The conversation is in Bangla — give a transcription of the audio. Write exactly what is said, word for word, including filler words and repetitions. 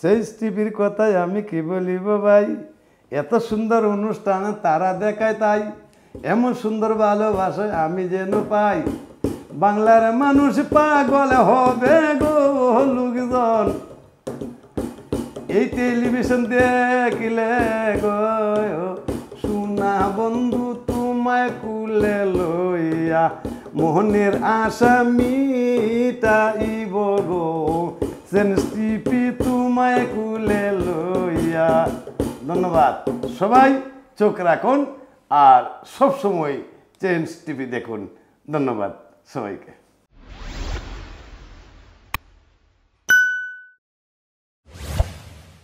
চেঞ্জ টিভির কথায় আমি কি বলিব ভাই, এত সুন্দর অনুষ্ঠান তারা দেখায় তাই, এমন সুন্দর ভালোবাসা আমি যেন পাই। বাংলার মানুষ পাগল হবে গো লোকজন, এই টেলিভিশন দেখিলে গো। সোনা বন্ধু তোমায় কুলে লইয়া মোহনের আশা মিটাইব গো, চেঞ্জ টিভি তোমায় কুলে লইয়া। ধন্যবাদ। সবাই চোখ রাখুন আর সবসময় চেঞ্জ টিভি দেখুন। ধন্যবাদ সবাইকে।